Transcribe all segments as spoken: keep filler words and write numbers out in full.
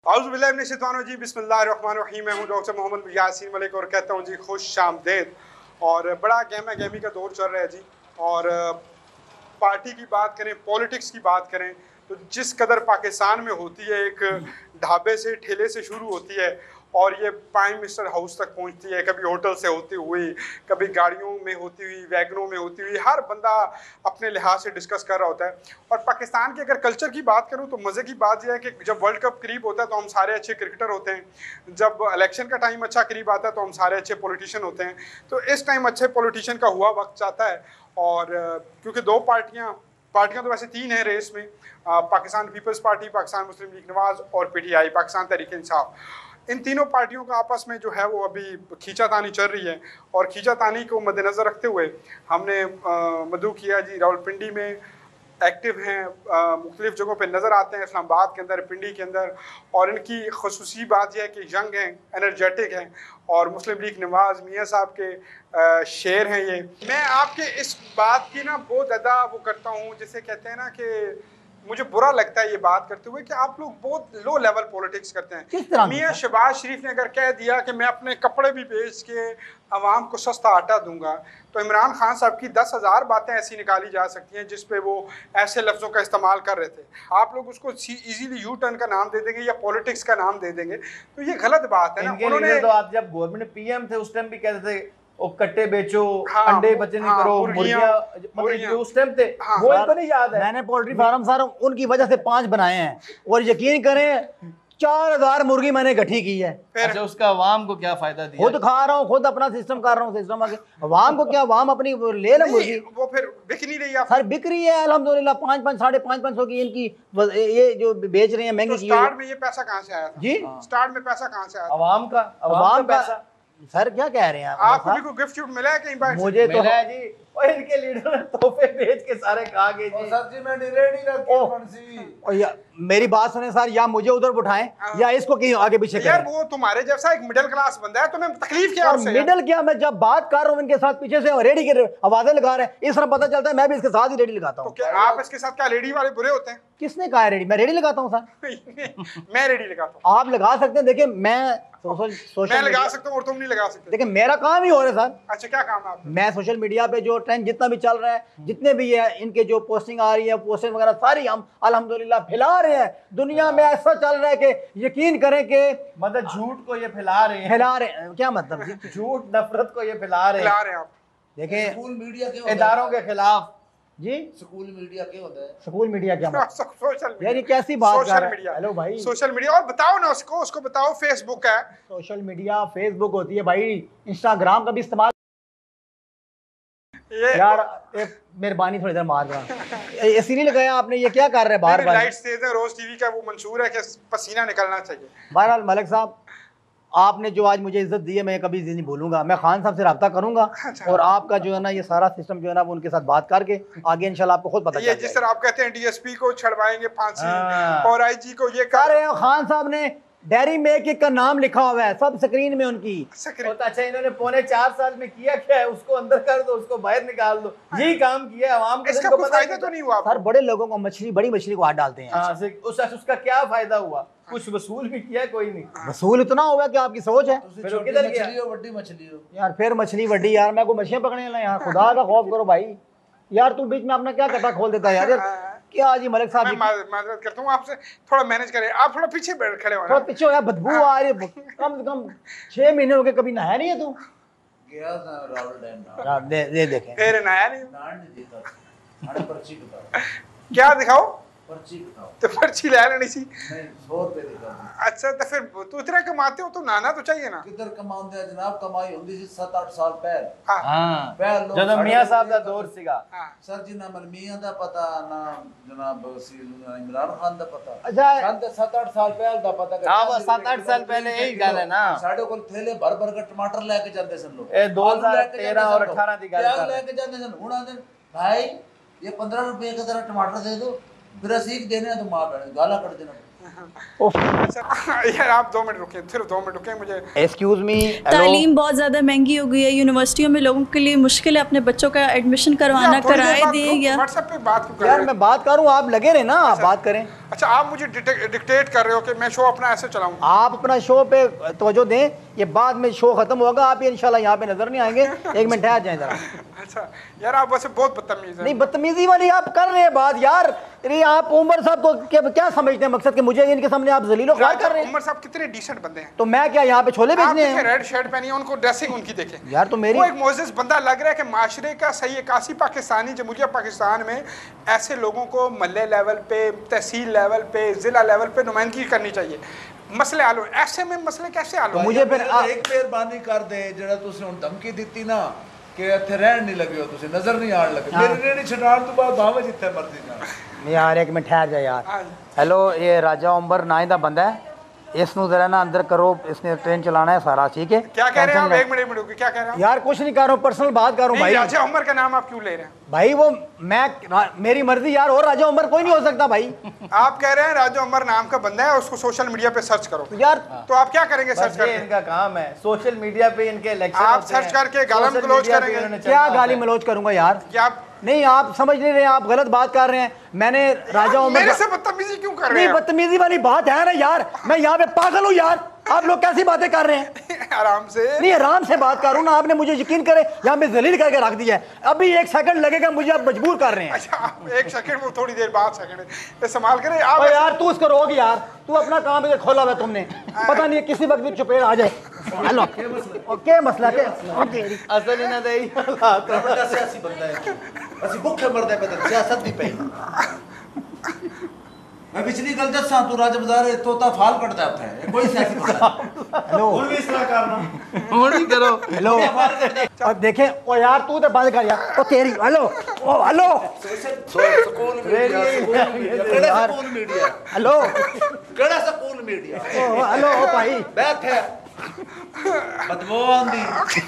औज़ुबिल्लाहि बिस्मिल्लाहिर्रहमानिर्रहीम। मैं हूँ डॉक्टर मोहम्मद यासीन मलिक और कहता हूँ जी खुश आमदीद। और बड़ा गहमा गहमी का दौर चल रहा है जी। और पार्टी की बात करें, पॉलिटिक्स की बात करें तो जिस कदर पाकिस्तान में होती है, एक ढाबे से ठेले से शुरू होती है और ये प्राइम मिनिस्टर हाउस तक पहुंचती है, कभी होटल से होती हुई, कभी गाड़ियों में होती हुई, वैगनों में होती हुई, हर बंदा अपने लिहाज से डिस्कस कर रहा होता है। और पाकिस्तान के अगर कल्चर की बात करूं तो मज़े की बात यह है कि जब वर्ल्ड कप करीब होता है तो हम सारे अच्छे क्रिकेटर होते हैं, जब इलेक्शन का टाइम अच्छा करीब आता है तो हम सारे अच्छे पॉलिटिशियन होते हैं। तो इस टाइम अच्छे पॉलिटिशियन का हुआ वक्त चाहता है। और क्योंकि दो पार्टियाँ पार्टियां तो वैसे तीन हैं रेस में, Pakistan peoples party, Pakistan Muslim league Nawaz और पीटीआई, पाकिस्तान तहरीक इंसाफ। इन तीनों पार्टियों का आपस में जो है वो अभी खींचातानी चल रही है। और खींचातानी को मद्देनज़र रखते हुए हमने मधु किया जी रावलपिंडी में एक्टिव हैं, मुख्तलिफ़ जगहों पे नज़र आते हैं, इस्लामाबाद के अंदर, पिंडी के अंदर। और इनकी खसूसी बात यह है कि यंग हैं, एनर्जेटिक हैं और मुस्लिम लीग नवाज मियाँ साहब के आ, शेर हैं ये। मैं आपके इस बात की ना बहुत ज़्यादा वो करता हूँ, जिसे कहते हैं ना कि मुझे बुरा लगता है ये बात करते हुए कि आप लोग बहुत लो लेवल पॉलिटिक्स करते हैं। मियाँ शहबाज शरीफ ने अगर कह दिया कि मैं अपने कपड़े भी बेच के आवाम को सस्ता आटा दूंगा, तो इमरान खान साहब की दस हज़ार बातें ऐसी निकाली जा सकती हैं जिस पे वो ऐसे लफ्ज़ों का इस्तेमाल कर रहे थे। आप लोग उसको इजीली यू टर्न का नाम दे देंगे या पॉलिटिक्स का नाम दे देंगे, तो ये गलत बात है ना। उन्होंने तो आप जब गवर्नमेंट पीएम थे उस टाइम भी कहते थे ओ कट्टे बेचो, हाँ, अंडे बचे नहीं, हाँ, करो मुर्गियां, मतलब उस टाइम थे, हाँ, वो इनको नहीं याद है। मैंने पोल्ट्री फार्म सर उनकी वजह से पांच बनाए हैं और यकीन करें चार हजार मुर्गी मैंने इकट्ठी की है। अच्छा, उसका अवाम को क्या फायदा दिया? खुद खा रहा हूँ, खुद अपना सिस्टम कर रहा हूँ, सिस्टम आगे अवाम को क्या, अवाम अपनी ले ले मुर्गी, वो फिर बिक नहीं रही है सर। बिक रही है अल्हम्दुलिल्लाह, पाँच पाँच साढ़े पाँच पाँच सौ की इनकी ये जो बेच रहे हैं महंगी। तो स्टार्ट में ये पैसा कहाँ से आया जी? स्टार्ट में पैसा कहाँ से आया? अवाम का, अवाम का पैसा। सर क्या कह रहे हैं आप? आपको भी कोई गिफ्ट शिफ्ट मिला है कहीं बाहर? मुझे तो मिला है जी, और इनके लीडर ने तोहफे बेच के सारे खा गए जी। सर जी मैं रेडी रखी। मेरी बात सुने सर, या मुझे उधर उठाएं या इसको कहीं आगे पीछे यार, वो तुम्हारे जैसा एक मिडिल क्लास बंदा है, तुम्हें तकलीफ क्या है? मिडिल क्या, मैं जब बात कर रहा हूँ इनके साथ पीछे से रेडी के आवाजें लगा रहे हैं, इस तरह पता चलता है मैं भी इसके साथ ही रेडी लगाता हूँ। तो क्या आप इसके साथ क्या रेडी वाले बुरे होते हैं? किसने कहा है रेडी? मैं रेडी लगाता हूँ सर। मैं रेडी लगाता हूँ, आप लगा सकते हैं। देखिए मैं सोशल सोशल मैं लगा सकता हूँ और तुम नहीं लगा सकते। देखिए मेरा काम ही हो रहा है सर। अच्छा, क्या काम है आपका? मैं सोशल मीडिया पे जो ट्रेंड जितना भी चल रहा है, जितने भी है इनके जो पोस्टिंग आ रही है, पोस्टिंग वगैरह सारी हम अल्हम्दुलिल्लाह फैला रहे हैं। दुनिया में ऐसा चल रहा है कि यकीन करें कि मतलब झूठ को ये फैला रहे हैं। फैला रहे हैं क्या मतलब? झूठ नफरत को ये फैला रहे हैं आप। देखें स्कूल मीडिया के इदारों के खिलाफ जी, स्कूल मीडिया क्या होता है? स्कूल मीडिया क्या मतलब? सोशल यार ये कैसी बात कर सोशल रहे मीडिया। हेलो भाई, सोशल मीडिया। और बताओ ना उसको उसको बताओ फेसबुक है। सोशल मीडिया फेसबुक होती है भाई, इंस्टाग्राम का भी इस्तेमाल। यार मेहरबानी थोड़ी देर मार रहा ऐसी नहीं लगाया आपने, ये क्या कर रहे हैं? बार बार लाइट्स तेज है, रोज टीवी का वो मंशूर है कि पसीना निकलना चाहिए। बहरहाल मलिक साहब, आपने जो आज मुझे इज्जत दी है मैं कभी नहीं भूलूंगा। मैं खान साहब से रब्ता करूंगा और आपका जो है ना ये सारा सिस्टम जो है ना वो उनके साथ बात करके आगे इंशाल्लाह आपको खुद पता ये जिस तरह आप कहते हैं डीएसपी को छड़वाएंगे फांसी और आईजी को ये कर रहे हैं। खान साहब ने डेयरी मेक का नाम लिखा हुआ है सब स्क्रीन में उनकी। अच्छा, इन्होंने पौने चार साल में किया क्या है? उसको अंदर कर दो, उसको बाहर निकाल दो, यही काम किया आवाम को। इसका कोई फायदा तो नहीं हुआ सर? बड़े लोगों को मछली, बड़ी मछली को हाथ डालते हैं। हाँ, उस, उसका क्या फायदा हुआ? कुछ वसूल भी किया? कोई नहीं वसूल इतना हुआ कि आपकी सोच है। फिर किधर गया? बड़ी मछली हो यार, फिर मछली बड़ी यार, मैं को मछलियां पकड़ने लगा यार, खुदा का खौफ करो भाई। यार तू बीच में अपना क्या कटा खोल देता है यार। क्या जी मलिक साहब, मैं माजरत करता हूं आपसे, थोड़ा मैनेज करें। आप थोड़ा पीछे बैठ खड़े हो, थोड़ा पीछे हो यार, बदबू आ रही है। कम से कम छह महीने हो गए, कभी नहाया नहीं है तू? गया था राहुल डैम दे दे देखें फिर नहाया नहीं? नान नहीं देता। अरे पर्ची बताओ। क्या दिखाओ? पर्ची बताओ। तो पर्ची ले लेनी सी। नहीं, सौ रुपए देता हूं। अच्छा, तो फिर तू इतना कमाते हो तो नहाना तो चाहिए ना? किधर कमाते हैं जनाब? कमाई होती थी सात आठ साल पहले। हां, पहले जब मियां साहब दा दौर सीगा। सर जी ना मियां दा पता ना जनाब इमरान खान दा पता। अच्छा, सात आठ साल पहले दा पता। हां, सात आठ साल पहले यही गल है ना। साडे कोल थैले भर भर के टमाटर लेके जाते सन लोग। ए दो हज़ार तेरह और अठारह दी गल कर लेके जाते सन। हुन आंदे भाई ये पंद्रह रुपए का जरा टमाटर दे दो, फिर असीक देने तो मां बहन गाला कट देना। अच्छा यार आप दो मिनट रुके, सिर्फ दो मिनट रुके मुझे। एक्सक्यूज मी, तालीम बहुत ज़्यादा महंगी हो गई है, यूनिवर्सिटियों में लोगों के लिए मुश्किल है अपने बच्चों का एडमिशन करवाना, कराए दिए गया। व्हाट्सएप पे बात क्यों कर रहे यार हैं? मैं बात करूँ, आप लगे रहे ना, आप बात करें। अच्छा आप मुझे डिक्टेट कर रहे हो कि मैं शो अपना ऐसे चलाऊं? आप अपना शो पे तवज्जो दें, ये बाद में शो खत्म होगा, आप ये इंशाल्लाह यहाँ पे नजर नहीं आएंगे। एक मिनट ठहर जाएं जरा। अच्छा यार आप वैसे बहुत बदतमीज हैं। नहीं बदतमीजी वाली आप कर रहे हैं बात यार। अरे आप उमर साहब को क्या, क्या समझते हैं मकसद कि मुझे इनके सामने आप जलीलो ख्वार कर रहे हैं? उमर साहब कितने डिसेंट बंदे हैं। तो मैं क्या यहाँ पे छोले बेचने हैं? रेड शर्ट पहनी है, उनको ड्रेसिंग उनकी देखें यार। तो मेरी वो एक मोजेस बंदा लग रहा है कि माशरे का सही इक्यासी पाकिस्तानी जमहूरिया पाकिस्तान में ऐसे लोगों को महल्ले लेवल पे, तहसील लेवल पे, जिला लेवल पे नुमाइंदगी करनी चाहिए, मसले हल हो। ऐसे में मसले कैसे हल हो? मुझे फिर आ... एक मेहरबानी कर दे जेड़ा तुसी हुन धमकी दित्ती ना कि इत्थे रहन नहीं लगे हो, तुसी नजर नहीं आण लगे, मेरी रेड़ी छडाण तो बाद भावे जिथे मर्जी जा। यार एक मिनट ठहर जा यार। हेलो, ये राजा उमर नाई दा बंदा है, इसनु जरा ना अंदर करो, इसने ट्रेन चलाना है सारा, ठीक है? क्या कह रहे हैं आप? एक मिनट मिनट क्या कह रहे हैं यार? कुछ नहीं कर रहा हूँ, पर्सनल बात कर रहा हूँ भाई। राजा उमर का नाम आप क्यों ले रहे हैं भाई? वो मैं मेरी मर्जी यार, और राजा उमर कोई नहीं हो सकता भाई। आप कह रहे हैं राजा उमर नाम का बंदा है, उसको सोशल मीडिया पे सर्च करो यार। तो आप क्या करेंगे? सर्च करके इनका काम है, सोशल मीडिया पे इनके इलेक्शन आप सर्च करके गालम गलौज करेंगे। क्या गाली मलौज करूंगा यार? क्या नहीं, आप समझ नहीं रहे, आप गलत बात कर रहे हैं। मैंने राजा उमर मेरे से बदतमीजी क्यों कर रहे हैं? नहीं बदतमीजी वाली बात है ना यार, मैं यहाँ पे पागल हूँ यार। आप लोग कैसी बातें कर रहे हैं? आराम से नहीं, आराम से बात कर रहा हूँ ना, आपने मुझे यकीन करे यहाँ पे जलील करके रख दिया है। अभी एक सेकंड लगेगा, मुझे आप मजबूर कर रहे हैं। अच्छा आप एक सेकंड, वो थोड़ी देर बाद सेकंड इस्तेमाल करें आप। यार तू उसको रोक यार, तू अपना काम इधर खोला हुआ तुमने, पता नहीं किसी वक्त भी चुपेड़ आ जाए। हेलो, क्या मसला क्या? असल इन्हें दे बड़ा सियासी बंदा है, ਅਸੀਂ ਭੁੱਖੇ ਮਰਦੇ ਪਏ ਤੇ ਸਿਆਸਤ ਦੀ ਪਈ। मैं पिछली गल दसा तू राज बाजार तोता फाल कटदा है, कोई सियासी बंदा। हेलो, हुन भी इस तरह करना, हुन ही करो। हेलो, अब देखें ओ यार, तू तो बंद कर यार। ओ तेरी हेलो, ओ हेलो, स्कूल मीडिया, केड़ा स्कूल मीडिया? हेलो, केड़ा स्कूल मीडिया? ओ हेलो भाई, बैठ है बदबू आंदी।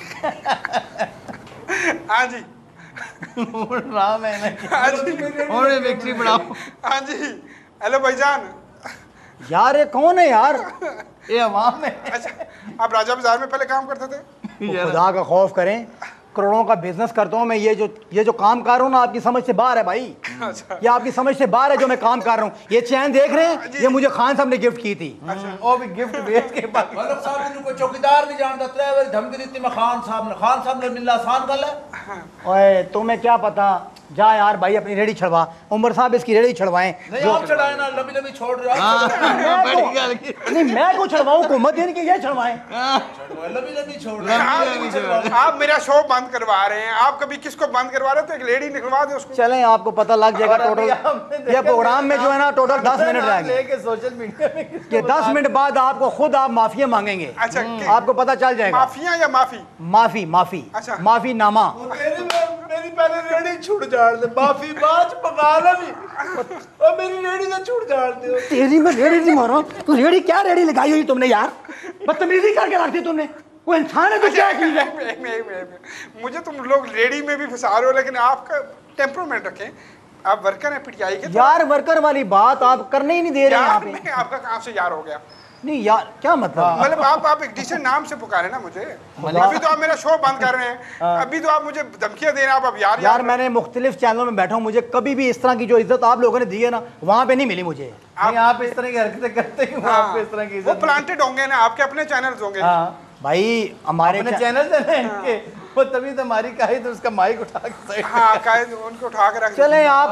हाँ जी राम है हाँ जी और विक्ट्री बढ़ाओ। हाँ जी हेलो भाईजान। यार ये कौन है यार? ये अवाम है। अच्छा आप राजा बाजार में पहले काम करते थे? खुदा का खौफ करें, करोड़ों का बिजनेस करता हूँ मैं। ये जो ये जो काम कर रहा हूँ ना, आपकी समझ से बाहर है भाई। अच्छा। ये आपकी समझ से बाहर है जो मैं काम कर रहा हूँ। ये चैन देख रहे हैं, ये मुझे खान साहब ने गिफ्ट की थी। वो भी गिफ्ट भेज के बाद मलिक साहब इन्हें कोई चौकीदार नहीं जानता, त्रै बार धमकी दी मैं खान साहब ने, खान साहब ने मिलना आसान गल है। ओए तुम्हें क्या पता, जा यार भाई अपनी रेडी छड़वा। उमर साहब इसकी रेडी छड़वाएं। नहीं आप चढ़ाए ना, लंबी लंबी छोड़ रहे हो आप। नहीं मैं क्यों छड़वाऊं, हुकूमत इनकी ये छड़वाएं। लंबी लंबी छोड़ रहे हो। आप मेरा शो बंद करवा रहे हैं। आप कभी किसको बंद करवा रहे हो तो एक लेडी निकलवा दे उसको। चलें आपको पता लग जाएगा। टोटल ये प्रोग्राम में जो है ना, टोटल दस मिनट रहेंगे। लेके सोशल मीडिया में ये दस मिनट बाद आपको खुद आप माफिया मांगेंगे। अच्छा आपको पता चल जाएगा। माफिया या माफी? माफी माफी अच्छा। माफी नामा। मेरी मेरी पहले रेडी छूट जाड़ दे, माफी बाज पका ले भी, और मेरी रेडी से छूट जाड़ दे। तेरी मैं रेडी नहीं मारो। तू रेडी क्या रेडी लगाई हुई तुमने यार? बदतमीजी करके रख दी तुमने। कोई इंसान है तो क्या चीज है? मे- मे- मे- मे- मुझे तुम लोग रेडी में भी फंसा रहे हो, लेकिन आपका टेम्परामेंट रखें। आप वर्कर हैं पीटीआई के तो यार वर्कर वाली बात आप करने ही नहीं दे रहे हैं यहाँ यार पे। मैं आपका कहाँ से यार हो गया? नहीं यार क्या मतलब? मतलब आप आप एक डिसेंट नाम से पुकारे ना मुझे। अभी तो आप मेरा शो बंद कर रहे हैं, अभी तो आप मुझे धमकियां दे रहे हैं। आप अब यार यार मैंने मुख्तलिफ चैनलों में बैठा हूँ, मुझे कभी भी इस तरह की जो इज्जत आप लोगों ने दी है ना, वहाँ पे नहीं मिली मुझे। नहीं आप इस तरह की हरकतें करते ही हाँ, आप इस तरह की वो इज्जत प्लांटेड होंगे ना, आपके अपने चैनल्स होंगे। हाँ भाई हमारे अपने चा- चैनल है ना इनके, वो तभी तो हमारी कही तो उसका माइक उठा के साइड हाँ कायद उनको उठा के रख चले आप।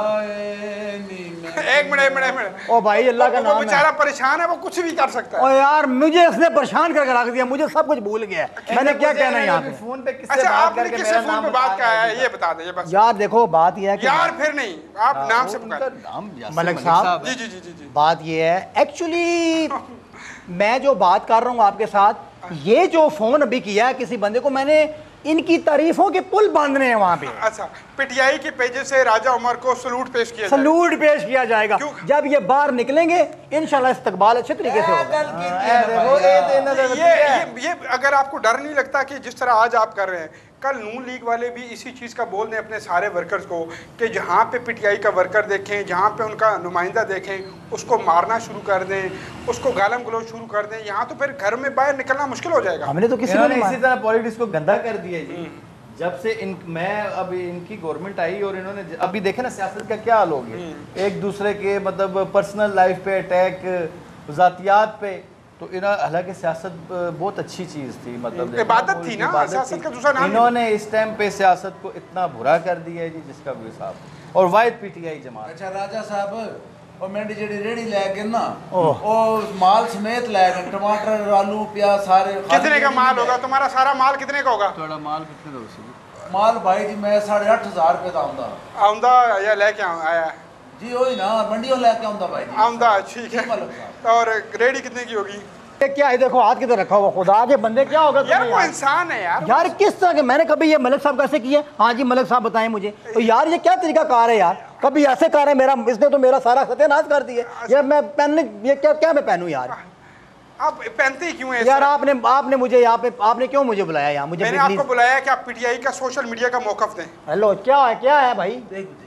एक मिनट एक मिनट एक मिनट। ओ भाई अल्लाह का वो नाम है। बेचारा परेशान है, वो कुछ भी कर सकता है। ओ यार मुझे इसने परेशान करके रख दिया, मुझे सब कुछ भूल गया। मैंने क्या कहना है यहाँ पे? फोन पे किससे अच्छा बात आपने करके किससे मेरा फोन नाम पे बात बता किया है दिया? ये बता दीजिए बस। यार देखो बात यह है कि यार फिर नहीं, आप नाम से उनका पुकार। नाम यासिर मलिक साहब। जी जी जी जी जी बात यह है एक्चुअली, मैं जो बात कर रहा हूँ आपके साथ, ये जो फोन अभी किया है किसी बंदे को, मैंने इनकी तारीफों के पुल बांधने हैं वहाँ पे। अच्छा पीटीआई के पेजेस से राजा उमर को सलूट पेश किया जाए। सलूट पेश किया जाएगा क्यों? जब ये बाहर निकलेंगे। इंशाल्लाह इस्तकबाल अच्छे तरीके से होगा। वो ये तो इन्होंने ये ये ये अगर आपको डर नहीं लगता कि जिस तरह आज आप कर रहे हैं कल नून लीग वाले भी इसी चीज़ का बोल दें अपने सारे वर्कर्स को कि जहाँ पे पीटीआई का वर्कर देखें, जहाँ पे उनका नुमाइंदा देखें, उसको मारना शुरू कर दें, उसको गालम गलोच शुरू कर दें, यहाँ तो फिर घर में बाहर निकलना मुश्किल हो जाएगा। हमने तो किसी ने इसी तरह पॉलिटिक्स को गंदा कर दिया जी। जब से इन मैं अभी इनकी गवर्नमेंट आई और इन्होंने अभी देखे ना सियासत का क्या हाल हो गया, एक दूसरे के मतलब पर्सनल लाइफ पे अटैक, जातियात पे। तो इन्होंने, हालांकि सियासत बहुत अच्छी चीज़ थी, मतलब इबादत थी ना, सियासत का दूसरा नाम। इन्होंने इस टाइम पे सियासत को इतना बुरा कर दिया है जी जिसका कोई हिसाब, और वाहिद पीटीआई जमात। अच्छा राजा साहब, और मैं जी रेडी लैके ना और माल समेत लैके टमाटर आलू प्याज सारे। कितने का माल होगा तुम्हारा? सारा माल कितने का होगा? थोड़ा माल कितने का होगा? माल भाई जी मैं साढ़े अठ हजार रुपये का आउंदा आउंदा या लेके आया जी, वही ना मंडियों लेके आउंदा भाई जी। आउंदा, ठीक है। और रेडी कितने की होगी? क्या है, देखो हाथ किधर रखा हुआ, खुदा के बंदे क्या होगा यार? वो इंसान है यार। यार किस तरह के, मैंने कभी ये मलिक साहब कैसे किए? हाँ जी मलिक साहब बताएं मुझे। तो यार ये क्या तरीका कार है यार? कभी ऐसे कार है मेरा, इसने तो मेरा सारा सत्यानाश कर दिया यार। मैं पहनने ये क्या क्या मैं पहनूं यार? आप पहनते ही क्यों हैं यार? आपने आपने मुझे यहाँ पे आपने क्यों मुझे बुलाया यहाँ? मुझे मैंने आपको बुलाया कि आप पीटीआई का सोशल मीडिया का मौकफ दें। हेलो, क्या है क्या है भाई?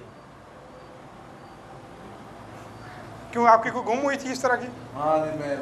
क्यों, आपकी कोई गुम हुई थी इस तरह की? हाँ मैं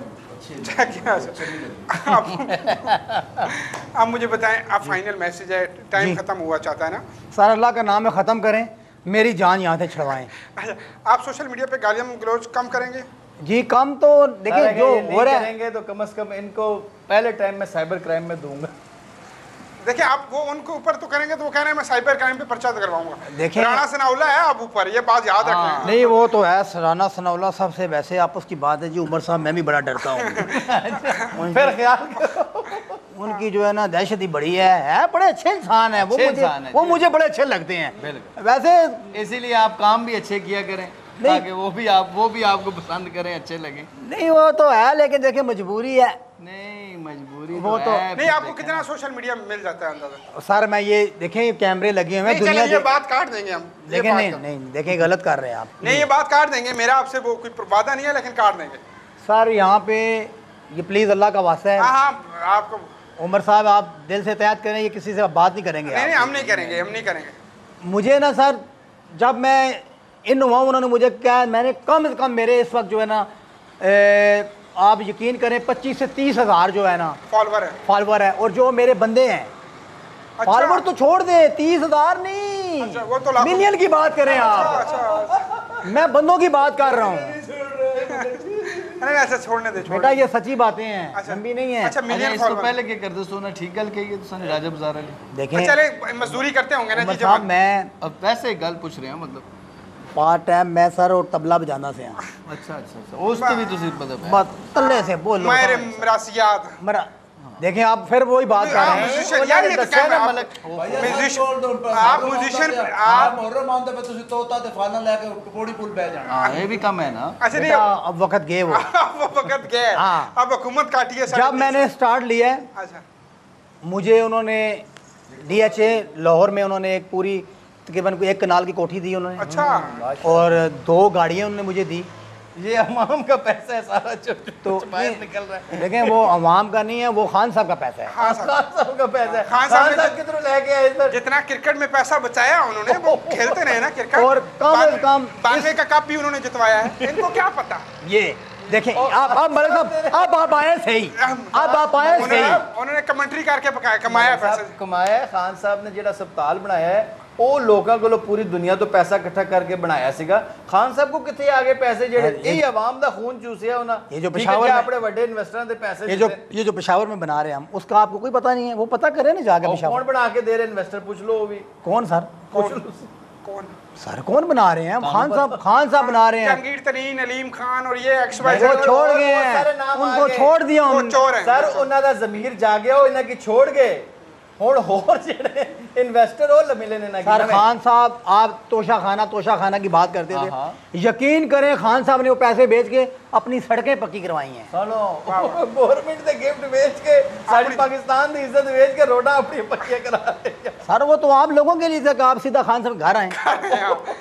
आप मुझे बताएं, आप फाइनल मैसेज है, टाइम खत्म हुआ चाहता है ना? सर अल्लाह का नाम है, ख़त्म करें, मेरी जान यहाँ से छुड़वाएं। अच्छा, आप सोशल मीडिया पे गालियाँ गलौज कम करेंगे? जी कम तो देखिए जो हो रहा है तो कम से कम इनको पहले टाइम में साइबर क्राइम में दूंगा। देखिए आप वो उनके ऊपर तो करेंगे तो वो कह रहे हैं मैं साइबर क्राइम पे पर्चा करवाऊंगा। देखिए राणा सनाउल्लाह है आप ऊपर, ये बात याद रखें। नहीं वो तो है, राणा सनाउल्लाह साहब से वैसे आपस की बात है जी। उमर साहब मैं भी बड़ा डरता हूँ फिर ख्याल उनकी जो है ना दहशत ही बड़ी है, है बड़े अच्छे इंसान है वो, मुझे वो मुझे बड़े अच्छे लगते हैं वैसे। इसीलिए आप काम भी अच्छे किया करें ताकि वो भी आप वो भी आपको पसंद करें, अच्छे लगे। नहीं वो तो है, लेकिन देखिए मजबूरी है। नहीं मजबूरी वो तो, तो नहीं। आपको कितना सोशल मीडिया में मिल जाता है अंदाजा? सर मैं ये देखें कैमरे लगे हुए हैं दुनिया, ये बात काट देंगे हम। देखें नहीं नहीं देखें गलत कर रहे हैं आप। नहीं ये बात काट देंगे, मेरा आपसे वो कोई वादा नहीं है, लेकिन काट देंगे सर। यहाँ पे ये प्लीज अल्लाह का वास्ता है। हाँ हाँ आपको उमर साहब आप दिल से एहतियात करें, ये किसी से बात नहीं करेंगे। नहीं नहीं हम नहीं करेंगे, हम नहीं करेंगे। मुझे ना सर जब मैं इन हुआ उन्होंने मुझे क्या, मैंने कम से कम मेरे इस वक्त जो है ना ए, आप यकीन करें पच्चीस से तीस हजार जो है ना फॉलोवर है फॉलोवर है, और जो मेरे बंदे हैं अच्छा। फॉलोवर तो छोड़ दे, तीस हजार नहीं अच्छा, वो तो मिलियन की बात करें आप। अच्छा, अच्छा। मैं बंदों की बात कर रहा हूँ। नहीं ऐसा छोड़ने दे, बेटा ये सच्ची बातें हैं, अच्छा। लंबी नहीं है। अच्छा मिलियन इसको पहले क्या करते सोना ठीक गल कही तो सने राजा बाजार वाली देखें चले मजदूरी करते होंगे ना जी जब साहब, मैं अब वैसे गल पूछ रहे हैं मतलब पार्ट टाइम मैं सर और तबला बजाना से। अच्छा अच्छा अच्छा उस तो भी तुसी मतलब है। बात तल्ले से बोलो मेरे मरासियात मेरा देखें आप फिर वही बात कर रहे हैं। म्यूजिशियन यार ये तो क्या है आप म्यूजिशियन आप म्यूजिशियन आप मोहर्रम मानते पे तुसी तोता ते फाना लेके कोड़ी पुल पे जाना। हां ये भी कम है ना। अच्छा नहीं अब वक्त गए वो वो वक्त गए हाँ। अब हुकूमत काटी है। जब मैंने स्टार्ट लिया अच्छा मुझे उन्होंने डीएचए लाहौर में उन्होंने एक पूरी तकरीबन एक कनाल की कोठी दी उन्होंने। अच्छा और दो गाड़ियाँ उन्होंने मुझे दी। ये अवाम का पैसा है सारा जो तो बाहर निकल रहा है। देखें वो अवाम का नहीं है, वो खान साहब का पैसा है। खान खान साहब का पैसा है। खान साहब ने किधरों लेके आए इधर? जितना क्रिकेट में पैसा बचाया उन्होंने वो खेलते रहे ना क्रिकेट, और कम से कम बानवे का कप भी उन्होंने जितवाया है। इनको क्या पता। ये देखें आप आप मतलब साहब अब आप आए सही, अब आप आए सही। उन्होंने कमेंट्री करके पकाया कमाया पैसा कमाया है। खान साहब ने जेड़ा अस्पताल बनाया है वो लोगों को पूरी दुनिया तो पैसा इकट्ठा करके बनाया सीगा। खान साहब को कितने आगे पैसे जेड़े ये अवाम दा खून चूसिया होना। ये जो पेशावर में अपने बड़े इन्वेस्टरों दे पैसे ये जो ये जो पेशावर में बना रहे हैं हम, उसका आपको कोई पता नहीं है। वो पता करे ना जाके पेशावर कौन बना के दे रहे इन्वेस्टर पूछ लो। वो भी कौन सर कौन सर कौन बना रहे हैं? खान साहब खान साहब बना रहे हैं। जंगीर तरीन, अलीम खान और ये एक्स वाई वो छोड़ गए हैं, उनको छोड़ दिया वो चोर हैं सर उन्हों दा ज़मीर जागया हो इन्हां की छोड़ गए हुण होर जेड़े इन्वेस्टर हो मिले ने। सर खान साहब आप तोशा खाना तोशा खाना की बात करते थे, यकीन करें खान साहब ने वो पैसे बेच के अपनी सड़कें पक्की करवाई हैं। सुनो गवर्नमेंट दे गिफ्ट बेच के सारी पाकिस्तान की इज्जत बेच के रोडा अपनी पक्की करा रहे हैं। सर वो तो आप लोगों के लिए था कि आप सीधा खान साहब घर आए।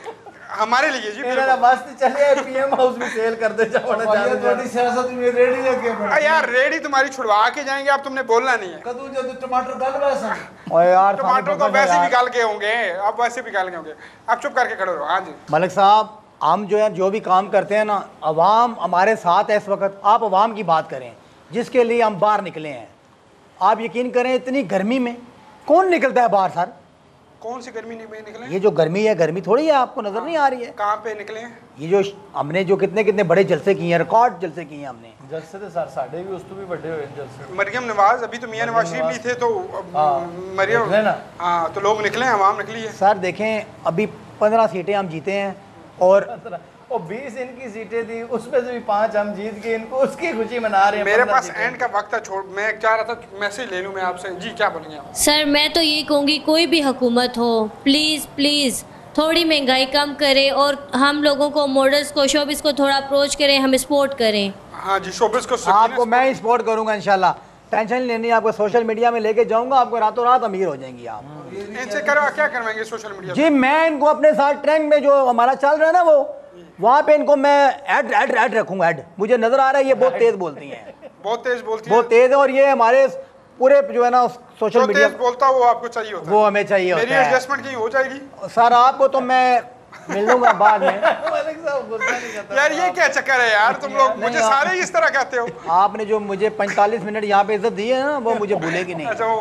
हमारे लिए जी मेरा मस्त चले पीएम हाउस में सेल कर दे जाओ ना भाई थोड़ी सियासत में रेडी लेके आ, यार रेडी तुम्हारी छुड़वा के जाएंगे, अब तुमने बोलना नहीं है। कदू जब टमाटर गल वैसा और यार टमाटर तो वैसे भी गल के होंगे, अब वैसे भी गल के होंगे। आप चुप करके खड़े रहो। हाँ जी मलिक साहब, हम जो है जो भी काम करते हैं ना, अवाम हमारे साथ है इस वक्त। आप अवाम की बात करें जिसके लिए हम बाहर निकले हैं। आप यकीन करें इतनी गर्मी में कौन निकलता है बाहर सर? कौन सी गर्मी में निकले? ये जो गर्मी है, गर्मी थोड़ी है, आपको नजर नहीं आ रही है? कहाँ पे निकले हैं? ये जो हमने जो कितने कितने बड़े जलसे किए हैं, रिकॉर्ड जलसे किए हैं हमने। जलसे तो सर साढ़े भी उस तो भी बड़े हुए जलसे। मरियम नवाज, अभी तो मियां नवाज शरीफ नहीं थे तो मरियम, हाँ तो लोग निकले हैं, आवाम निकली है। सर देखें अभी पंद्रह सीटें हम जीते हैं और और बीस इनकी सीटें थी, उसमें से भी पांच हम जीत गए, इनको उसकी खुशी मना रहे हैं। मेरे पास एंड का वक्त था, छोड़ मैं चाह रहा था मैसेज ले लूं मैं आपसे। जी क्या बोलेंगे आप? सर मैं तो ये कहूँगी कोई भी हुकूमत हो, प्लीज़ प्लीज़ थोड़ी महंगाई कम करे और हम लोगों को मॉडल्स को शोबिस को थोड़ा अप्रोच करें, हम सपोर्ट करें। हाँ जी शोबिस को आपको मैं सपोर्ट करूंगा इंशाल्लाह, टेंशन नहीं लेनी। आपको सोशल मीडिया में लेके जाऊंगा, आपको रातों रात अमीर हो जाएंगी आप। इनसे करो क्या करवाएंगे सोशल मीडिया? जी मैं इनको अपने साथ ट्रेंड में जो हमारा चल रहा है ना, वो वहाँ पे इनको मैं ऐड ऐड ऐड रखूंगा। ऐड मुझे नजर आ रहा है ये बहुत तेज बोलती हैं, बहुत तेज बोलती बहुत तेज है। और ये हमारे पूरे जो है ना सोशल मीडिया बोलता वो आपको चाहिए होता है, वो हमें चाहिए होता है। मेरी एडजस्टमेंट कहीं हो जाएगी सर? आपको तो मैं मिल लूंगा बाद में। यार ये क्या चक्कर है यार, तुम लोग मुझे सारे ही इस तरह कहते हो। आपने जो मुझे पैंतालीस मिनट यहाँ पे इज्जत दी है ना, वो मुझे भूलेगी नहीं। अच्छा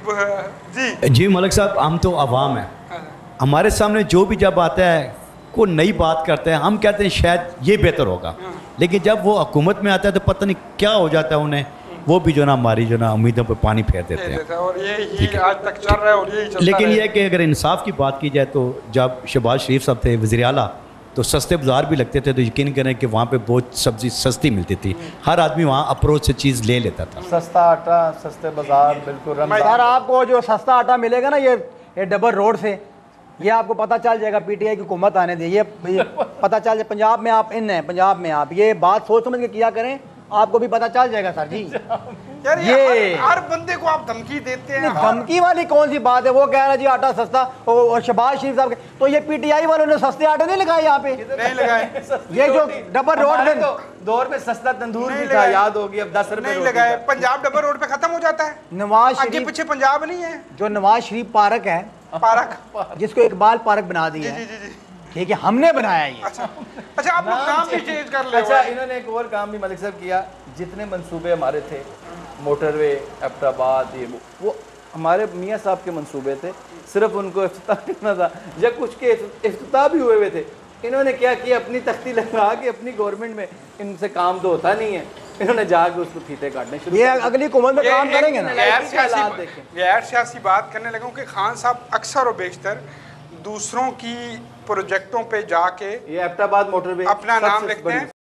जी जी मलिक साहब, हम तो अवाम हैं, हमारे सामने जो भी जब आता है कोई नई बात करते हैं, हम कहते हैं शायद ये बेहतर होगा, लेकिन जब वो हुकूमत में आता है तो पता नहीं क्या हो जाता है उन्हें, वो भी जो ना हमारी जो ना उम्मीदों पर पानी फेर देते हैं। और ये ही आज तक चल रहा है और यही चलता लेकिन ये है कि अगर इंसाफ की बात की जाए तो जब शहबाज शरीफ साहब थे वज़ीर आला तो सस्ते बाज़ार भी लगते थे, तो यकीन करें कि वहाँ पे बहुत सब्ज़ी सस्ती मिलती थी, हर आदमी वहाँ अप्रोच से चीज़ ले लेता था। सस्ता आटा, सस्ते बाज़ार, बिल्कुल। सर आपको जो सस्ता आटा मिलेगा ना ये ये डबल रोड से, ये आपको पता चल जाएगा पीटीआई की हुकूमत आने दे, ये, ये पता चल जाए। पंजाब में आप इन हैं, पंजाब में आप ये बात सोच समझ के किया करें, आपको भी पता चल जाएगा सर जी। यार ये हर, हर बंदे को आप धमकी देते हैं। धमकी वाली कौन सी बात है? वो कह रहा है जी आटा सस्ता, और शहबाज शरीफ साहब के तो ये पीटीआई वालों ने सस्ते आटे नहीं लगाए यहाँ पे, नहीं लगाए। ये जो डबल रोड में तो दौर में सस्ता तंदूर भी था, याद होगी, अब दस रुपए नहीं लगाए। पंजाब डबल रोड पे खत्म हो जाता है, नवाज आगे शरीफ पीछे पंजाब नहीं है। जो नवाज शरीफ पार्क है, पार्क जिसको इकबाल पार्क बना दिया है, ठीक है, हमने बनाया ये। अच्छा अच्छा आप लोग नाम भी चेंज कर ले। अच्छा इन्होंने एक और काम भी मलिक साहब किया, जितने मंसूबे हमारे थे, मोटरवे, एबटाबाद, ये वो वो हमारे मियाँ साहब के मंसूबे थे, सिर्फ उनको इफ्तिताह करना था, या कुछ के इफ्तिताह भी हुए हुए थे। इन्होंने क्या किया, अपनी तख्ती लगा के अपनी गवर्नमेंट में इनसे काम तो होता नहीं है, इन्होंने जाके उसको फीते काटने शुरू। ये अगली हुकूमत में काम करेंगे ना। गैर सियासी गैर सियासी बात करने लगा कि खान साहब अक्सर और बेशतर दूसरों की प्रोजेक्टों पे जाके ये एबटाबाद मोटरवे अपना नाम लिखते हैं।